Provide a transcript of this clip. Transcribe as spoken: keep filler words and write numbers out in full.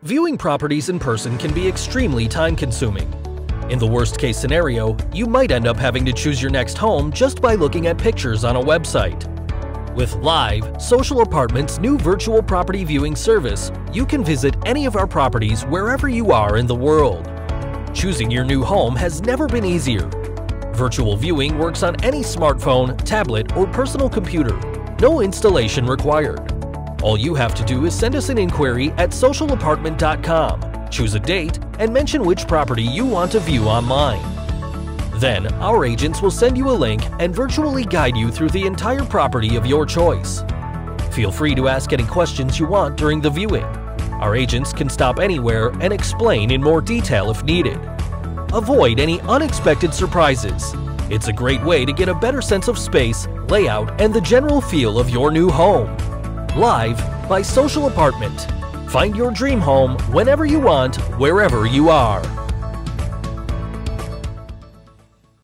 Viewing properties in person can be extremely time-consuming. In the worst-case scenario, you might end up having to choose your next home just by looking at pictures on a website. With Live, Social Apartment's new virtual property viewing service, you can visit any of our properties wherever you are in the world. Choosing your new home has never been easier. Virtual viewing works on any smartphone, tablet, or personal computer. No installation required. All you have to do is send us an inquiry at social apartment dot com, choose a date, and mention which property you want to view online. Then, our agents will send you a link and virtually guide you through the entire property of your choice. Feel free to ask any questions you want during the viewing. Our agents can stop anywhere and explain in more detail if needed. Avoid any unexpected surprises. It's a great way to get a better sense of space, layout, and the general feel of your new home. Live by Social Apartment. Find your dream home whenever you want, wherever you are.